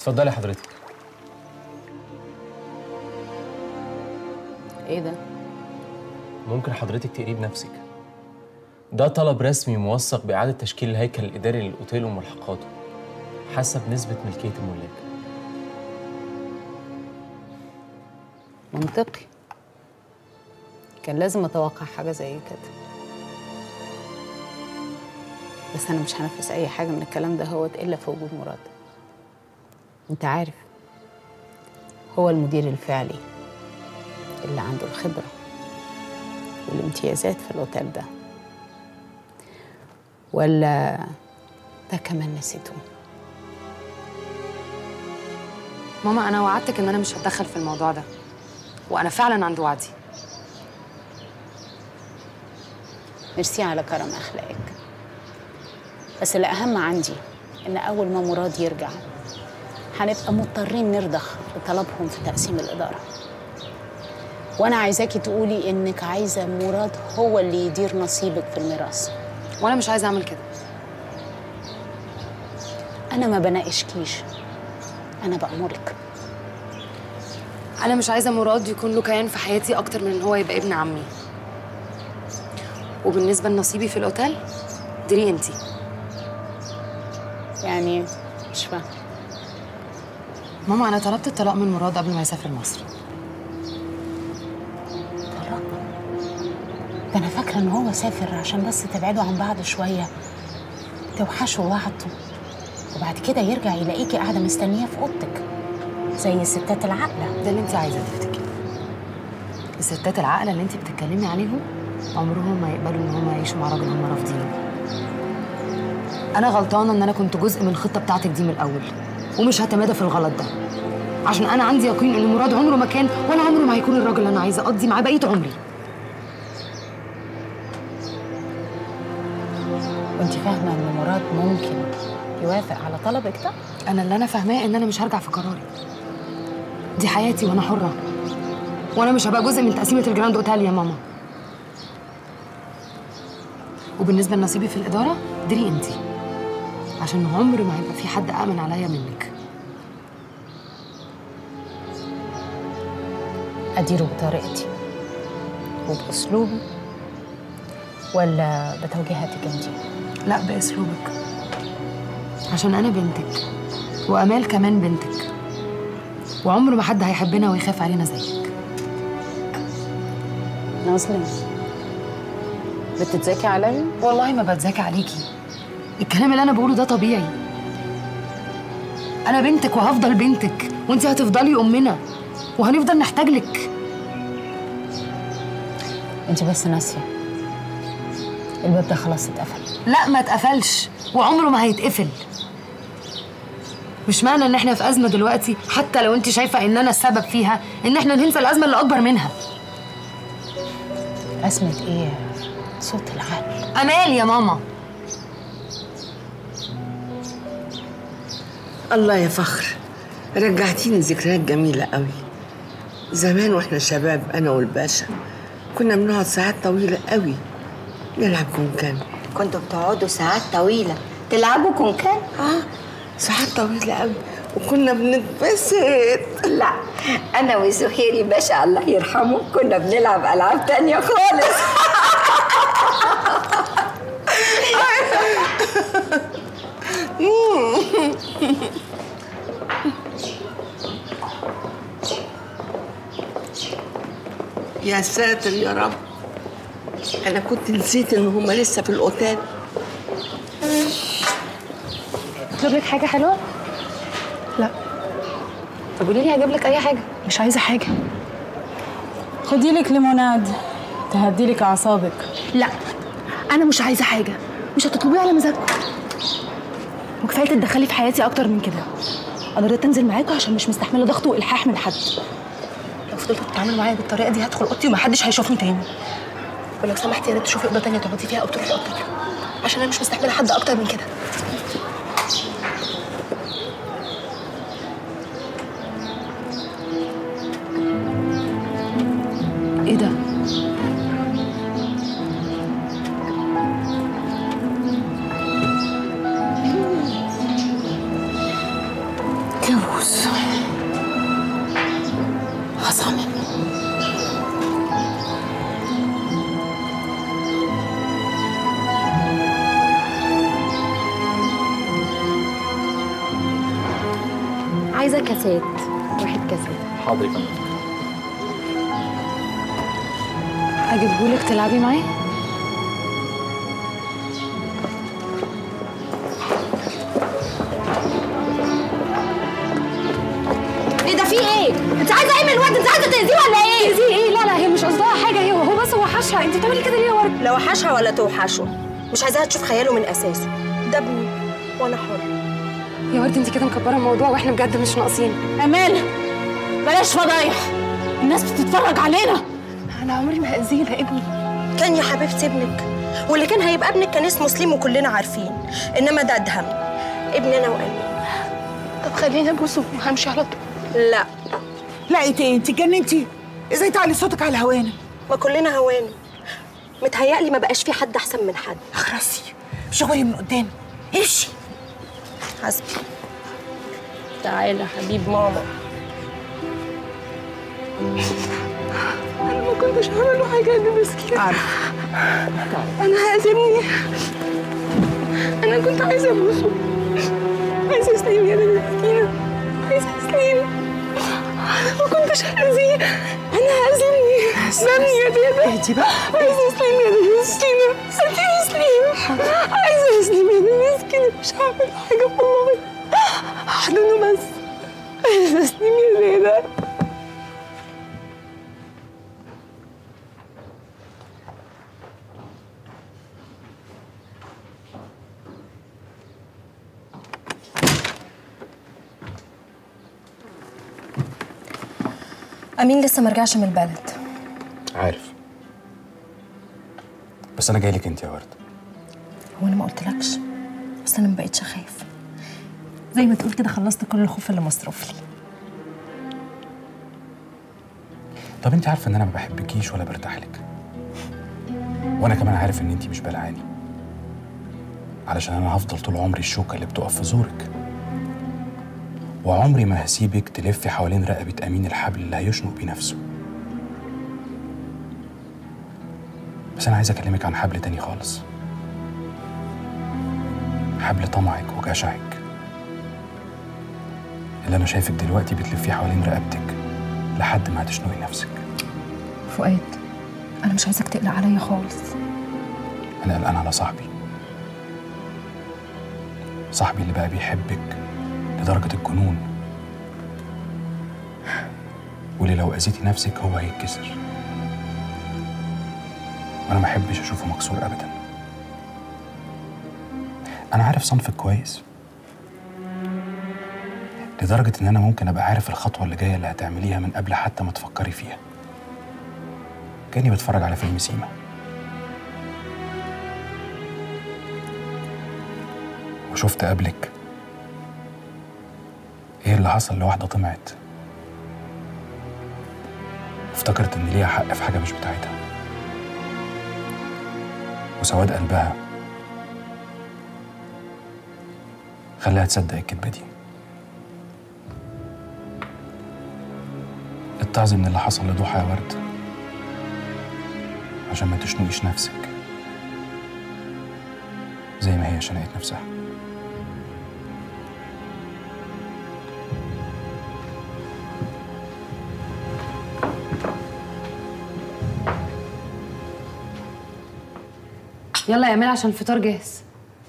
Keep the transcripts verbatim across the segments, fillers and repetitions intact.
اتفضلي حضرتك. ايه ده؟ ممكن حضرتك تقريه بنفسك. ده طلب رسمي موثق بإعادة تشكيل الهيكل الإداري للأوتيل وملحقاته حسب نسبة ملكية الملاك. منطقي. كان لازم اتوقع حاجه زي كده، بس انا مش هنفذ اي حاجه من الكلام ده هوت الا في وجود مراد. انت عارف هو المدير الفعلي اللي عنده الخبره والامتيازات في الاوتيل ده، ولا ده كمان نسيته؟ ماما انا وعدتك ان انا مش هتدخل في الموضوع ده، وانا فعلا عند وعدي. ميرسي على كرم اخلاقك، بس الاهم عندي ان اول ما مراد يرجع هنبقى مضطرين نرضخ بطلبهم في تقسيم الاداره، وانا عايزاكي تقولي انك عايزه مراد هو اللي يدير نصيبك في الميراث. وانا مش عايزه اعمل كده. انا ما بناقشكيش، انا بأمرك. انا مش عايزه مراد يكون له كيان في حياتي اكتر من ان هو يبقى ابن عمي. وبالنسبه لنصيبي في الاوتيل ديري انتي. يعني مش فاهمه. ماما انا طلبت الطلاق من مراد قبل ما يسافر مصر. طلاق؟ ده انا فاكره ان هو سافر عشان بس تبعدوا عن بعض شويه، توحشوا بعض، وبعد كده يرجع يلاقيكي قاعده مستنيه في اوضتك زي الستات العاقله. ده اللي انت عايزه تفتكري. الستات العاقله اللي انت بتتكلمي عليهم عمرهم ما يقبلوا ان هم يعيشوا مع راجل هم رافضينه. انا غلطانه ان انا كنت جزء من الخطه بتاعتك دي من الاول، ومش هتمادى في الغلط ده، عشان انا عندي يقين ان مراد عمره ما كان ولا عمره ما هيكون الراجل اللي انا عايزه اقضي معاه بقيه عمري. وانت فاهمه ان مراد ممكن يوافق على طلبك ده؟ انا اللي انا فاهماه ان انا مش هرجع في قراري. دي حياتي وانا حره، وانا مش هبقى جزء من تقسيمه الجراند اوتيل يا ماما. وبالنسبه لنصيبي في الاداره ديري انتي، عشان عمر ما هيبقى في حد امن عليا منك. اديره بطريقتي وباسلوبي ولا بتوجيهاتك انت؟ لا باسلوبك، عشان انا بنتك وامال كمان بنتك، وعمر ما حد هيحبنا ويخاف علينا زيك. نازلين بتتذاكي عليا؟ والله ما بتذاكي عليكي، الكلام اللي انا بقوله ده طبيعي. انا بنتك وهفضل بنتك، وانت هتفضلي امنا وهنفضل نحتاج لك. انت بس ناسيه الباب ده خلاص اتقفل. لا ما اتقفلش وعمره ما هيتقفل. مش معنى ان احنا في ازمه دلوقتي حتى لو انت شايفه ان انا السبب فيها ان احنا ننسى الازمه اللي اكبر منها. ازمه ايه؟ صوت العقل. امال يا ماما. الله يا فخر، رجعتيني ذكريات جميله قوي. زمان واحنا شباب انا والباشا كنا بنقعد ساعات طويله قوي نلعب كونكان. كنتوا بتقعدوا ساعات طويله تلعبوا كونكان؟ اه ساعات طويله قوي وكنا بنتبسط. لا انا وزهيري باشا الله يرحمه كنا بنلعب العاب تانية خالص. يا ساتر يا رب، انا كنت نسيت ان هما لسه في الاوتيل. اجيب لك حاجه حلوه؟ لا. طب قولي لي هجيب لك اي حاجه. مش عايزه حاجه. خدي لك ليموناد تهدي لك اعصابك. لا انا مش عايزه حاجه، مش هتطلبيه على مزاجكم، وكفايه تتدخلي في حياتي اكتر من كده. انا رضيت انزل معاكم عشان مش مستحمله ضغط والحاح من حد. لو فضلتوا تتعاملوا معايا بالطريقه دي هدخل اوضتي ومحدش هيشوفني تاني. ولو سمحتي يا ريت تشوفي اوضه تانيه تقعدي فيها او تروحي اوضتك، عشان انا مش مستحمله حد اكتر من كده. ايه ده؟ كابوس. صامم. عايزه كاسات، واحد كاسات. حاضر يا فندم. اجيبهولك تلعبي معاه؟ ايه ده في ايه؟ انت عايزه ايه من الواد؟ انت عايزه تاذيه ولا ايه؟ تاذيه ايه؟ لا لا هي مش قصدها حاجه، هي هو بس وحشها. انت بتعملي كده ليه يا ورد؟ لا وحشها ولا توحشه، مش عايزاها تشوف خياله من اساسه. ده ابني وانا حر. يا ورد انت كده مكبره الموضوع واحنا بجد مش ناقصين. امال بلاش فضايح، الناس بتتفرج علينا. انا عمري ما هاذيه، ده ابني. كان يا حبيبتي ابنك، واللي كان هيبقى ابنك كان اسمه سليم وكلنا عارفين، انما ده ادهم ابني انا وقلبي. طب خليني ابوسه وهمشي على طول. لا لا ايه انت اتجننتي؟ ازاي تعلي صوتك على هوانا؟ ما كلنا هوانم. متهيألي ما بقاش في حد احسن من حد. اخرسي شغلي من قدامي، امشي. حسبي. تعالى حبيب ماما. انا ما كنتش هعمل له حاجه، انا مسكين. عارفه. انا هازمني. انا كنت عايزه ابوسه، عايزه سليم يا بنت مسكينه، عايزه سليم. انا ما كنتش هاذيه، انا هازمني. سلمني يا دادا. اهدي بقى. عايزه سليم يا بنت مسكينه، سلمي سليم. عايزه سليم يا بنت مسكينه، مش هعمل له حاجه والله. احضنه بس. عايزه سليم يا دادا. امين لسه ما رجعش من البلد. عارف، بس انا جاي لك انت يا ورد. هو انا ما قلتلكش؟ بس انا ما بقتش اخاف، زي ما تقول كده خلصت كل الخوف اللي مصروف لي. طب انت عارفه ان انا ما بحبكيش ولا برتاح لك، وانا كمان عارف ان انت مش بلعاني، علشان انا هفضل طول عمري الشوكه اللي بتقف في زورك، وعمري ما هسيبك تلفي حوالين رقبه امين الحبل اللي هيشنق بيه نفسه. بس انا عايز اكلمك عن حبل تاني خالص، حبل طمعك وجشعك اللي انا شايفك دلوقتي بتلفيه حوالين رقبتك لحد ما هتشنقي نفسك. فؤاد، انا مش عايزك تقلق عليا خالص. انا قلقان على صاحبي، صاحبي اللي بقى بيحبك لدرجه الجنون، واللي لو اذيتي نفسك هو هيتكسر، وانا ما احبش اشوفه مكسور ابدا. انا عارف صنفك كويس لدرجه ان انا ممكن ابقى عارف الخطوه اللي جايه اللي هتعمليها من قبل حتى ما تفكري فيها، كاني بتفرج على فيلم سيما. وشفت قبلك ايه اللي حصل لواحده طمعت وافتكرت ان ليها حق في حاجه مش بتاعتها، وسواد قلبها خلاها تصدق الكدبه دي. اتعظي من اللي حصل لضحى يا ورد عشان ما تشنقيش نفسك زي ما هي شنقت نفسها. يلا يا امال عشان الفطار جاهز.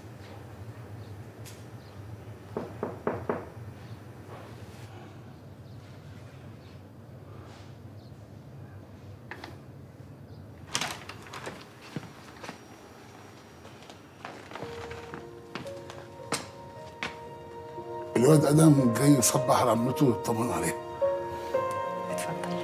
الواد ادم جاي يصبح على عمته ويطمن عليها. اتفضل.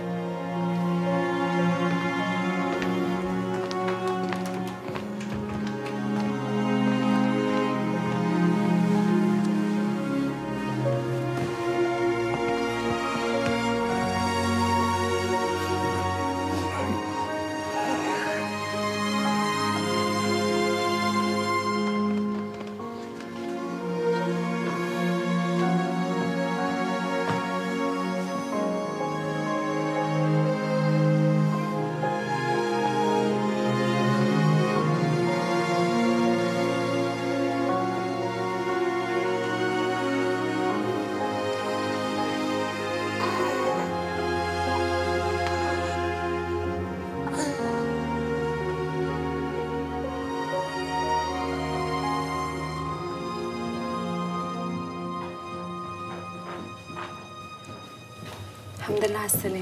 الحمد لله على السلامة.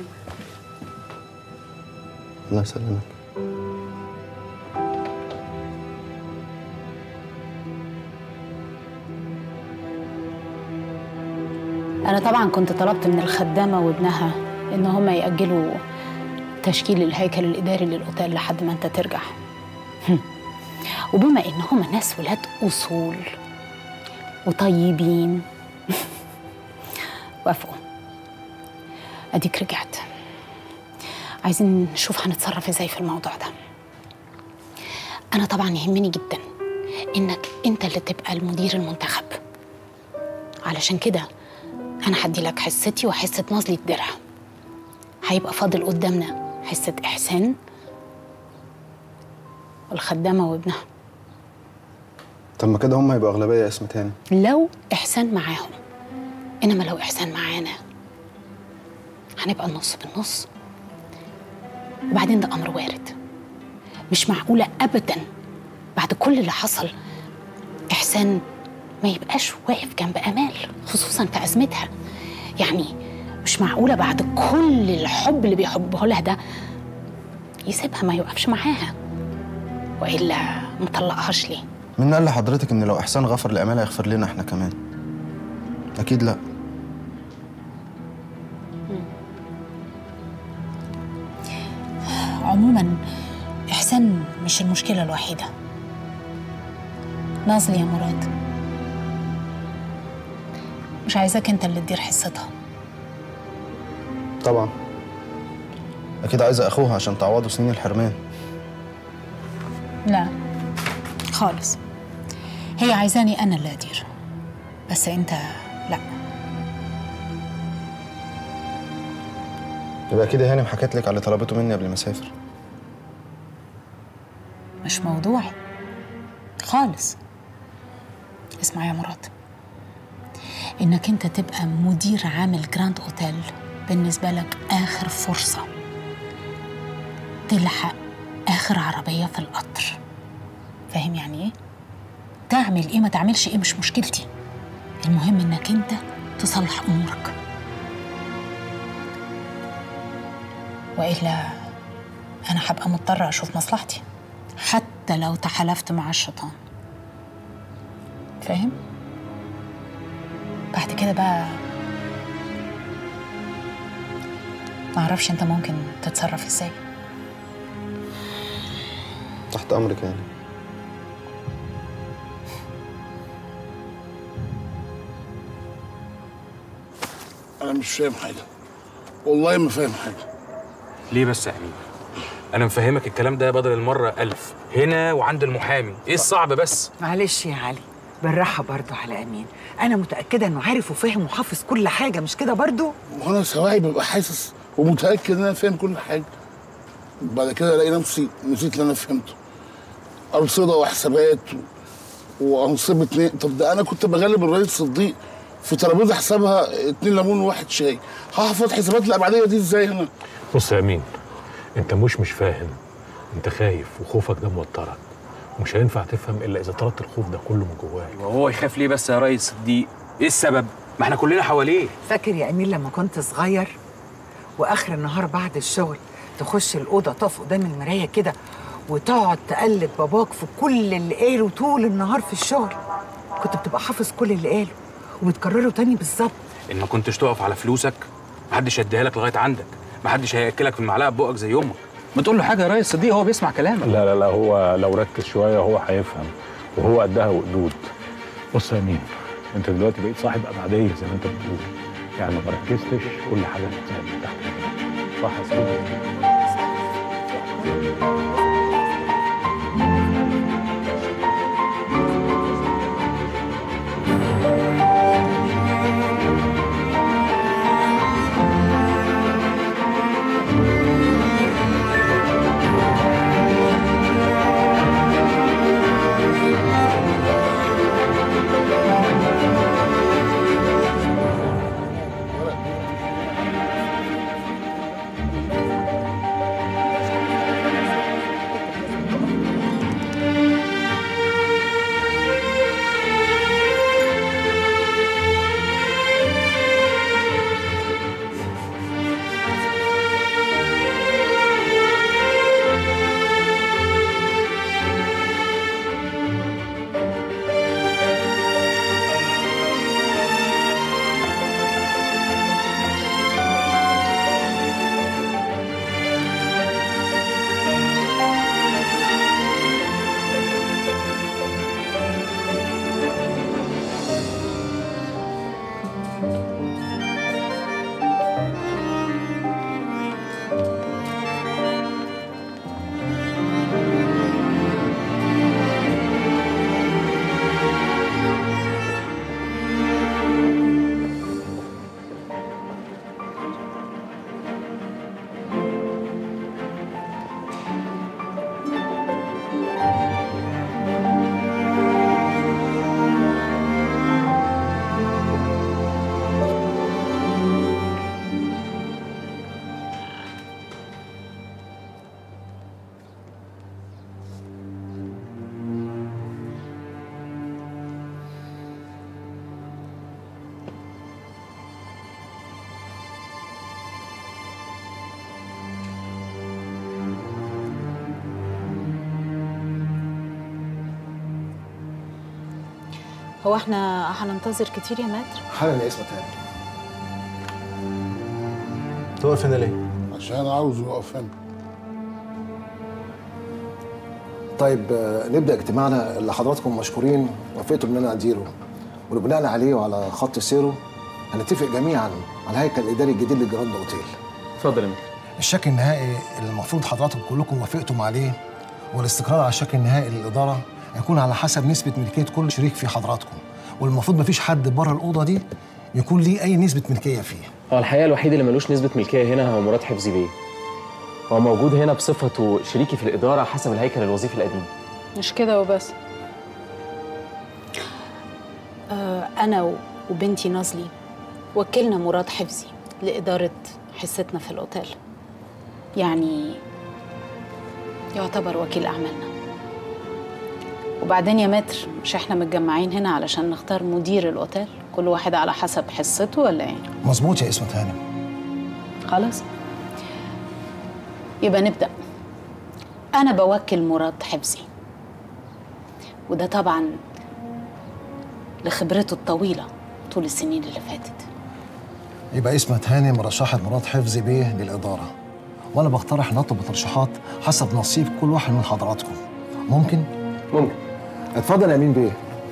الله يسلمك. أنا طبعا كنت طلبت من الخدامة وابنها إن هما يأجلوا تشكيل الهيكل الإداري للأوتيل لحد ما أنت ترجع. وبما إن هما ناس ولاد أصول وطيبين وافقوا. أديك رجعت. عايزين نشوف هنتصرف إزاي في الموضوع ده. أنا طبعا يهمني جدا إنك أنت اللي تبقى المدير المنتخب، علشان كده أنا هدي لك حصتي وحصة نازلي الدرع. هيبقى فاضل قدامنا حصة إحسان والخدامة وابنها. طب ما كده هم هيبقوا أغلبية يا اسم تاني. لو إحسان معاهم، إنما لو إحسان معانا هنبقى النص بالنص. وبعدين ده أمر وارد، مش معقولة أبداً بعد كل اللي حصل إحسان ما يبقاش واقف جنب آمال، خصوصاً في أزمتها. يعني مش معقولة بعد كل الحب اللي بيحبه لها ده يسيبها ما يوقفش معاها، وإلا مطلقهاش ليه؟ مين قال لحضرتك إن لو إحسان غفر لآمال هيغفر لنا إحنا كمان؟ أكيد لأ. عموماً إحسان مش المشكلة الوحيدة. نازلي يا مراد، مش عايزاك انت اللي تدير حصتها. طبعا اكيد عايزه اخوها عشان تعوضوا سنين الحرمان. لا خالص، هي عايزاني انا اللي ادير، بس انت لا. يبقى كده هانم حكت لك على اللي طلبته مني قبل ما اسافر. مش موضوعي خالص. اسمع يا مراد، إنك أنت تبقى مدير عام جراند أوتيل بالنسبة لك آخر فرصة تلحق آخر عربية في القطر. فاهم يعني إيه؟ تعمل إيه ما تعملش إيه مش مشكلتي، المهم إنك أنت تصلح أمورك، وإلا أنا هبقى مضطرة أشوف مصلحتي حتى لو تحالفت مع الشيطان. فاهم؟ بعد كده بقى معرفش انت ممكن تتصرف ازاي. تحت امرك يعني. انا مش فاهم حاجه، والله ما فاهم حاجه. ليه بس يا امين؟ انا مفهمك الكلام ده بدل المره ألف، هنا وعند المحامي. ايه الصعب بس؟ معلش يا علي، بالراحه برضه على امين. انا متاكده انه عارف وفاهم وحافظ كل حاجه، مش كده برضه؟ وانا سواعي ببقى حاسس ومتاكد ان انا فاهم كل حاجه، بعد كده الاقي نفسي نسيت اللي انا فهمته. ارصده وحسابات وانصبه اتنين. طب ده انا كنت بغلب الرئيس صديق في ترابيزه حسابها اتنين ليمون وواحد شاي، هحفظ حسابات الابعاديه دي ازاي هنا؟ بص يا امين، انت مش مش فاهم، انت خايف وخوفك ده موترك، ومش هينفع تفهم الا اذا طردت الخوف ده كله من جواك. وهو يخاف ليه بس يا ريس صديق؟ ايه السبب؟ ما احنا كلنا حواليه. فاكر يا امين لما كنت صغير واخر النهار بعد الشغل تخش الاوضه تقف قدام المرايه كده وتقعد تقلد باباك في كل اللي قاله طول النهار في الشغل؟ كنت بتبقى حافظ كل اللي قاله وبتكرره تاني بالظبط. ان ما كنتش تقف على فلوسك محدش هيديها لك لغايه عندك، محدش هياكلك في المعلقه ببقك زي امك. ما تقول له حاجه يا ريس صديق، هو بيسمع كلامك. لا لا لا، هو لو ركز شويه هو هيفهم، وهو قدها وقدود. بص يا امين، انت دلوقتي بقيت صاحب ابعاديه زي ما انت بتقول، يعني ما ركزتش كل حاجه بتتسال من تحت. صح يا سيدي؟ هو احنا هننتظر كتير يا ماتر؟ حالا يا اسمة تاني. توقف هنا ليه؟ عشان عاوز يقف هنا. طيب آه، نبدا اجتماعنا اللي حضراتكم مشكورين وافقتوا ان انا اديره، وبناء عليه وعلى خط سيره هنتفق جميعا على الهيكل الاداري الجديد للجراند اوتيل. اتفضل يا ماتر. الشكل النهائي اللي المفروض حضراتكم كلكم وافقتم عليه والاستقرار على الشكل النهائي للاداره هيكون على حسب نسبه ملكيه كل شريك في حضراتكم، والمفروض مفيش حد بره الاوضه دي يكون ليه اي نسبه ملكيه فيه. هو الحقيقه الوحيد اللي ملوش نسبه ملكيه هنا هو مراد حفظي بيه. هو موجود هنا بصفته شريكي في الاداره حسب الهيكل الوظيفي القديم. مش كده وبس. آه انا وبنتي نازلي وكلنا مراد حفظي لاداره حصتنا في الاوتيل، يعني يعتبر وكيل اعمالنا. وبعدين يا متر، مش احنا متجمعين هنا علشان نختار مدير الاوتيل كل واحد على حسب حصته ولا ايه؟ مظبوط يا اسمة هانم. خلاص يبقى نبدأ. أنا بوكل مراد حفظي، وده طبعا لخبرته الطويلة طول السنين اللي فاتت. يبقى اسمة هانم رشحت مراد حفظي بيه للإدارة، وأنا بقترح نطلب الترشيحات حسب نصيب كل واحد من حضراتكم. ممكن؟ ممكن. اتفضل يا أمين بيه.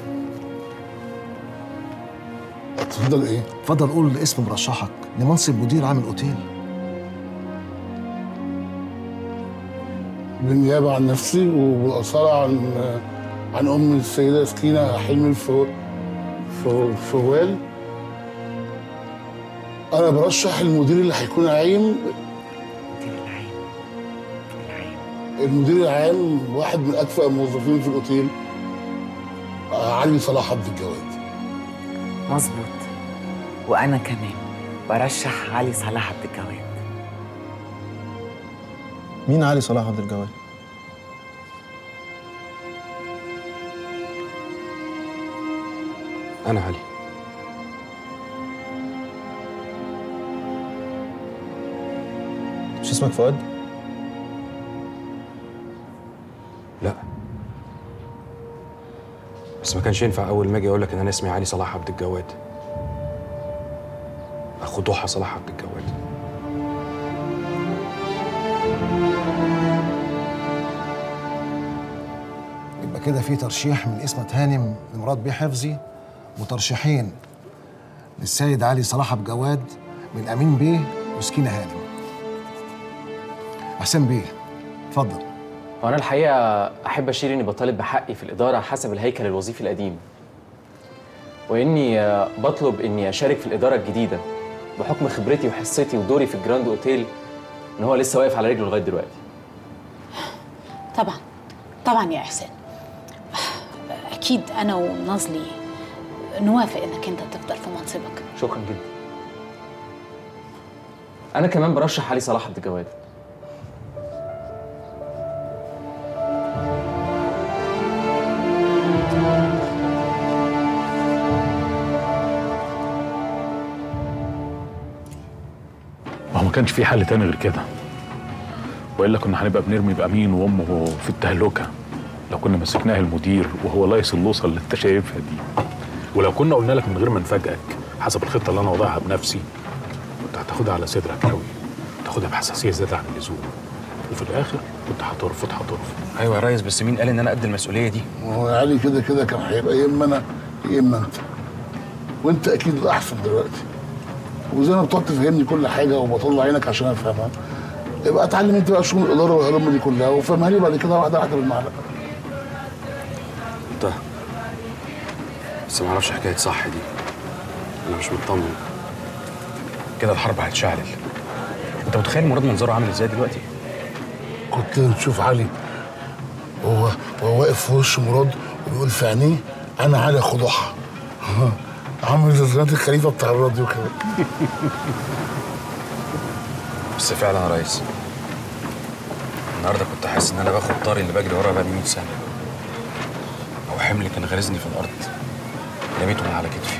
اتفضل إيه؟ اتفضل قول اسم مرشحك لمنصب مدير عام الأوتيل. بالنيابة عن نفسي وبالأصالة عن عن أم السيدة سكينة حلمي الفو... فو... الفوال، أنا برشح المدير اللي هيكون عايم. المدير العام واحد من أكفأ الموظفين في الأوتيل، علي صلاح عبد الجواد. مظبوط. وأنا كمان برشح علي صلاح عبد الجواد. مين علي صلاح عبد الجواد؟ أنا علي. مش اسمك فؤاد؟ لا، بس ما كانش ينفع أول ما أجي أقول لك إن أنا اسمي علي صلاح عبد الجواد. أخو ضحى صلاح عبد الجواد. يبقى كده في ترشيح من اسمة هانم لمراد بيه حفظي، وترشيحين للسيد علي صلاح عبد الجواد من أمين بيه وسكينة هانم. حسين بيه اتفضل. هو أنا الحقيقة أحب أشير إني بطالب بحقي في الإدارة حسب الهيكل الوظيفي القديم، وإني بطلب إني أشارك في الإدارة الجديدة بحكم خبرتي وحصتي ودوري في الجراند أوتيل إن هو لسه واقف على رجله لغاية دلوقتي. طبعا طبعا يا إحسان، أكيد أنا ونازلي نوافق إنك أنت تفضل في منصبك. شكرا جدا. أنا كمان برشح علي صلاح عبد الجواد. ما هو ما كانش في حل تاني غير كده، والا كنا هنبقى بنرمي بامين وامه في التهلكه لو كنا مسكناه المدير وهو لايص اللوصه اللي انت شايفها دي. ولو كنا قلنا لك من غير ما نفاجئك حسب الخطه اللي انا وضعها بنفسي، كنت هتاخدها على صدرك قوي، تاخدها بحساسيه زياده عن اللزوم، وفي الاخر كنت هترفض هترفض. ايوه يا ريس، بس مين قال ان انا قد المسؤوليه دي؟ هو علي كده كده كان هيبقى يا اما انا يا اما انت، وانت اكيد الاحسن دلوقتي. وزي ما بتقعد تفهمني كل حاجه وبطلع عينك عشان افهمها، يبقى اتعلم انت بقى شغل الاداره والهلم دي كلها وفهمها لي بعد كده واحده واحده بالمعلقه. انت بس ما اعرفش حكايه صح دي، انا مش مطمن كده. الحرب هتشعلل. انت متخيل مراد منظره عامل ازاي دلوقتي؟ كنت تشوف علي وهو وهو واقف في وش مراد ويقول في عينيه انا علي اخو ضحى، عامل زي زنات الخليفه بتاع الراديو كده. بس فعلا يا ريس، النهارده كنت حاسس ان انا باخد طاري اللي بجري وراه بقالي مية سنه، او حمل كان غارزني في الارض رميته من على كتفي،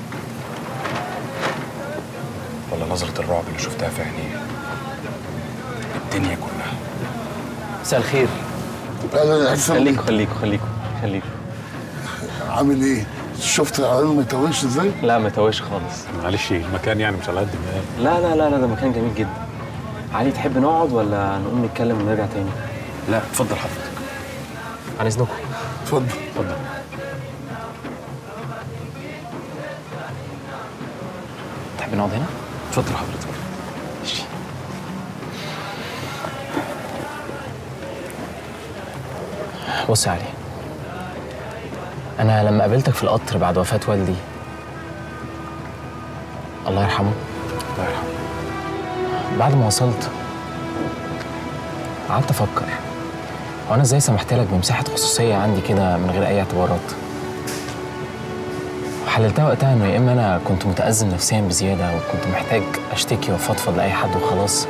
ولا نظره الرعب اللي شفتها في عينيه. الدنيا كلها. مساء الخير. اهلا يا حسن. خليكوا خليكوا خليكوا خليكوا. عامل ايه؟ شفت العيال ما يتوهش ازاي؟ لا ما يتوهش خالص. معلش المكان يعني مش على قد ما لا لا لا لا ده مكان جميل جدا. علي تحب نقعد ولا نقوم نتكلم ونرجع تاني؟ لا اتفضل حضرتك. عن اذنكم. اتفضل اتفضل. تحب نقعد هنا؟ اتفضل حضرتك. ماشي. بص يا علي، أنا لما قابلتك في القطر بعد وفاة والدي الله يرحمه الله يرحمه بعد ما وصلت قعدت أفكر هو أنا إزاي سمحت لك بمساحة خصوصية عندي كده من غير أي اعتبارات؟ وحللتها وقتها إنه يا إما أنا كنت متأزم نفسيا بزيادة وكنت محتاج أشتكي وأفضفض لأي حد وخلاص،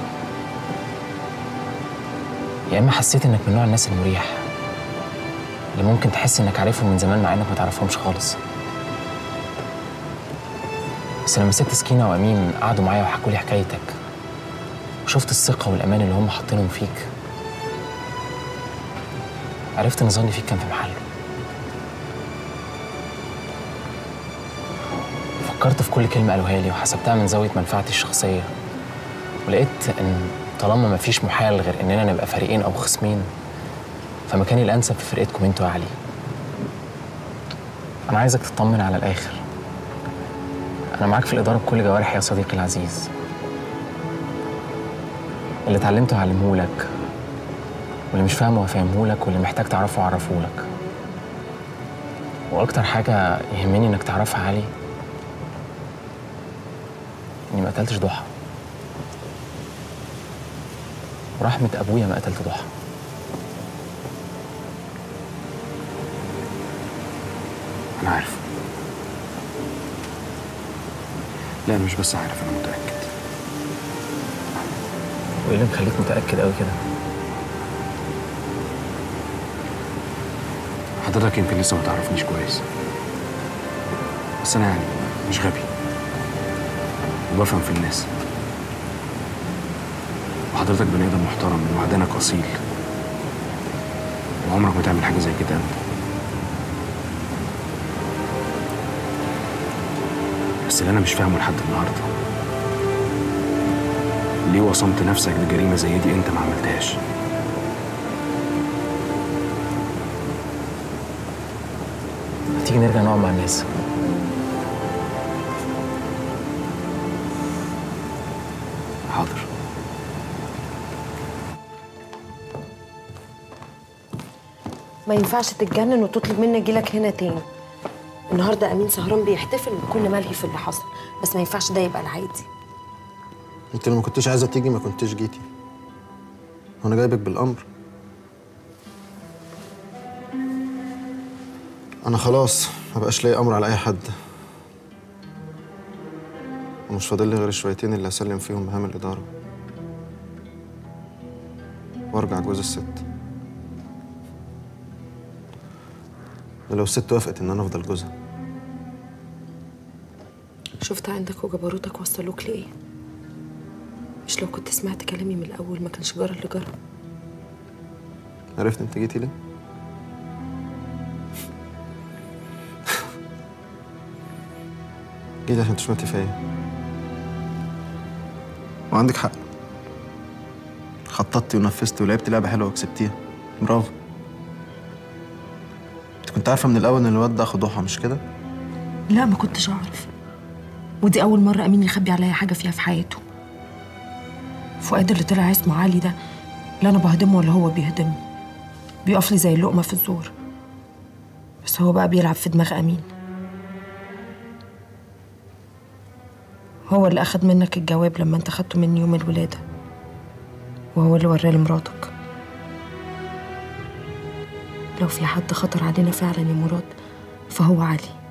يا إما حسيت إنك من نوع الناس المريح اللي ممكن تحس إنك عارفهم من زمان مع إنك ما تعرفهمش خالص. بس لما ست سكينة وأمين قعدوا معايا وحكوا لي حكايتك وشفت الثقة والأمان اللي هم حاطينهم فيك، عرفت إن ظني فيك كان في محله. فكرت في كل كلمة قالوها لي وحسبتها من زاوية منفعتي الشخصية، ولقيت إن طالما مفيش محال غير إننا نبقى فريقين أو خصمين، فمكاني الأنسب في فرقتكم أنتوا يا علي. أنا عايزك تطمن على الآخر، أنا معاك في الإدارة بكل جوارحي يا صديقي العزيز. اللي اتعلمته هعلمهولك، واللي مش فاهمه هفهمهولك، واللي محتاج تعرفه هعرفهولك. وأكتر حاجة يهمني إنك تعرفها يا علي إني ما قتلتش ضحى، ورحمة أبويا ما قتلت ضحى. أنا عارف. لا أنا مش بس عارف، أنا متأكد. وإيه اللي مخليك متأكد أوي كده؟ حضرتك يمكن لسه ما تعرفنيش كويس، بس أنا يعني مش غبي وبفهم في الناس، وحضرتك بني آدم محترم ومعدنك أصيل، وعمرك ما تعمل حاجة زي كده أبدا. بس اللي أنا مش فاهمه لحد النهارده ليه وصمت نفسك لجريمة زي دي أنت ما عملتهاش؟ تيجي نرجع نقعد مع الناس. حاضر. ما ينفعش تتجنن وتطلب مني اجيلك هنا تاني. النهارده امين سهران بيحتفل بكل ملهي في اللي حصل، بس ما ينفعش ده يبقى العادي. انت لو ما كنتش عايزه تيجي ما كنتش جيتي. وانا جايبك بالامر. انا خلاص ما بقاش لاقي امر على اي حد، ومش فاضل لي غير الشويتين اللي هسلم فيهم مهام الاداره وارجع جوز الست. ولو الست وافقت ان انا افضل جوزها. شفت عندك وجبروتك وصلوك لايه؟ مش لو كنت سمعت كلامي من الاول ما كانش جرى اللي جرى. عرفت انت جيتي ليه؟ جيتي عشان تشمتي فيا، وعندك حق. خططتي ونفذتي ولعبتي لعبه حلوه وكسبتيها، برافو. انت كنت عارفه من الاول ان الواد ده اخو ضحى مش كده؟ لا ما كنتش اعرف، ودي اول مره امين يخبي عليا حاجه فيها في حياته. فؤاد اللي طلع اسمه علي ده لا انا بهدمه ولا هو بيهدمه، بيقف لي زي اللقمه في الزور. بس هو بقى بيلعب في دماغ امين. هو اللي اخد منك الجواب لما انت خدته مني يوم الولاده، وهو اللي وراه لمراتك. لو في حد خطر علينا فعلا يا مراد فهو علي.